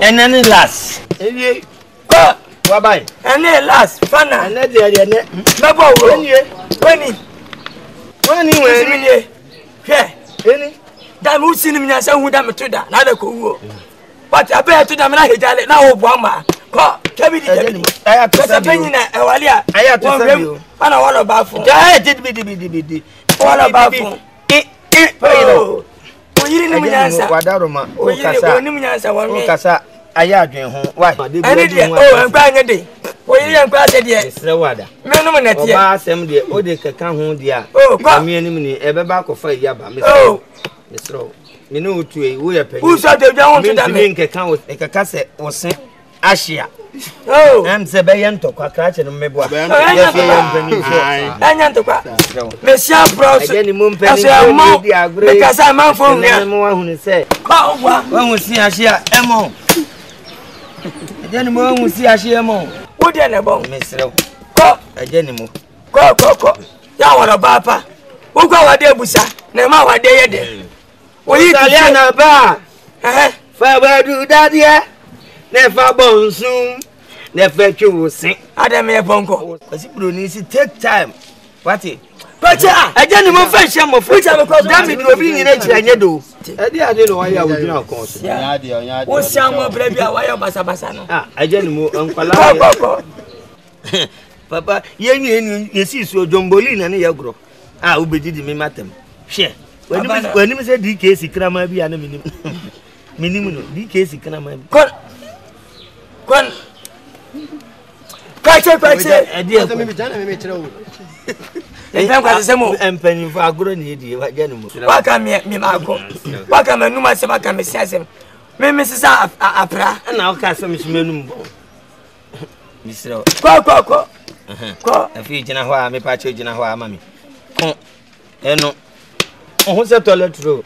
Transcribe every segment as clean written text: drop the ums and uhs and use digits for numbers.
And then last. Go. Why? And then last. Fana. And then the Nabo. When you went. Yeah. Any. That who seen him as a wood am to that. Not a cool. But I bear to them like it now. Obama. Go. Kevin. I have to opinion. I have to tell you. I know all about for. I did be all about for. Oh. You didn't answer. Wadaroma. Oh, Kasa. Aya adwen ho why oh enkwanye de oyi enkwase de esre wada menum na tie ba asem de o de keka ho de a ami anim ni ebeba akofa yaba mesro me no otu e wo ye pani wo so de dwa ho to da me nkeka wo ekeka se wo se ahia oh am se be ye ntokwa kra che no mebo a ye fie ye mpani so anya ntokwa me sia bros e ni mo mpani so di agre me kasa man fo nya mo wa hunu se ko wa hu si ahia emo Ajani mo musi ahie mo. Wo de na bon mesrew. Ko ajani mo. Ko. Ya wora papa. Wo kwa wade abusa na ma wade ye de. Wo yi Italian na ba. Fa ba du dadie. Na fa bonsun. Na fa twusin. Adam ye bonko. Asibro ni si take time. What it? Pacha, ajani mo fa hia mo fa. Dami do obi nyina kiranye do. Ade ade no waya wodina akon. Nya wo siamo brebi a waya basa no. Ajani mo ankwala. Papa, yenyu yesi so jomboli na ne yagro. Ubedidi me matem. Hwe. Wani me se DK sikrama bi ana minim. Minim no DK sikrama bi. Kon. Kwache. Ade ko me bitana me kire wo. Enfam kwase semo empani fa agoro ne die wajane mo waka me mago waka manuma se waka me siasem me sisa apra na waka se me shimenum bo misro ko afi jina ho a me pa che jina ho a mami ko eno ohun se toilet roll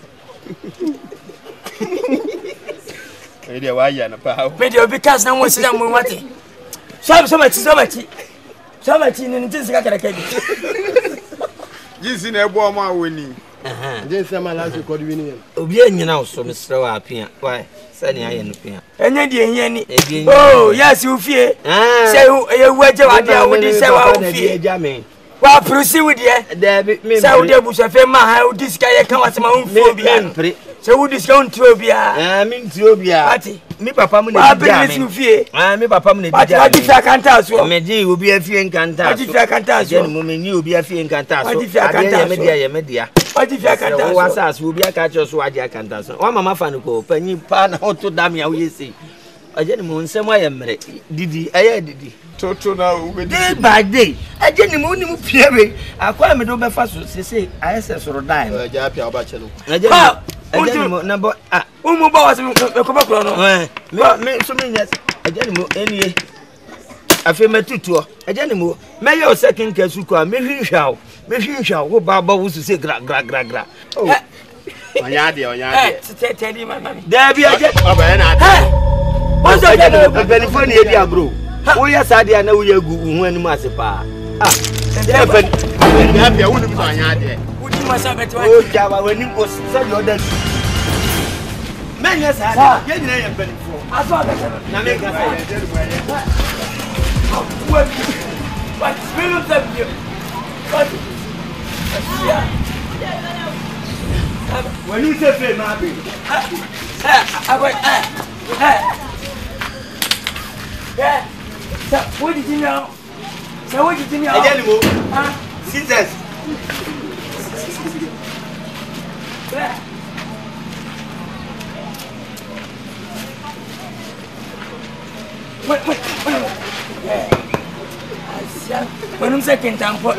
e dia wa ya na pa me dia obi kas na mo sisa mo wate so Samati ni ntinsi kakara kedi. Jinsi na ebo ma woni. Jinsi ma last record wini. Obi anyina wo so mesre wa apia. Why? Sani aye no pia. Enye de enye ni. Oh, yes ufie. Say ye waje wade a wodi say wa ufie. Wa prosi wodi e. Say wodi abusa fe ma ha wodi sika ye kan wasema unfo bia. Say wodi sika untro bia. Mi ntro bia. Ati. Mi papa mu na di ame. Mi papa mu na di ame. Ati fi akanta so. Me di obi afie nkanta so. Ati fi akanta so. Me me ni obi afie nkanta so. Ati fi akanta so. Ye media. Ati fi akanta so. Wa sa so obi akacho so adi akanta so. Wa mama fa no ko panyi pa na oto dam ya wo yesi. Aje ni mo nsem aye mere. Didi aye didi. Toto na ubedi. Day by day. Aje ni mo ni mu piere. Akwa me do be fa so sese aye se soro dai. Aje apia oba chelo. Aje ni mo na bo umu ba wase ko ba kro no me so me nyas ajani mo enie afi metutuo ajani mo me ye second case ko me hwihwa wo ba wo su se gra onya de tedi mama da bi aje aba na ade wo so ajani mo benifo ne di agro wo ya sade na wo ya gu hu anim ase pa ya ben ya bia wo ni bi anya de wo di masa beti wa o jawa wani o se do da Menya sa ye nyina ye benifo aso abese na me ka say what spirit of you what when you say fe ma be what did you know so what did you know again mo scissors Wait. Yeah. When I'm second time for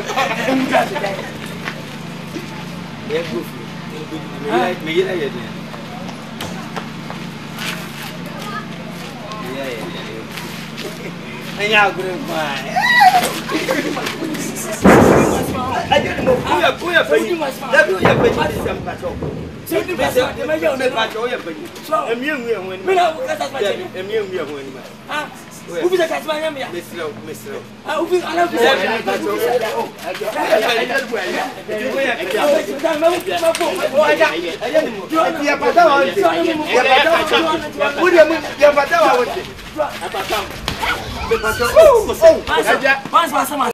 Ubi the Casmania, Mr. Ubi, I love you.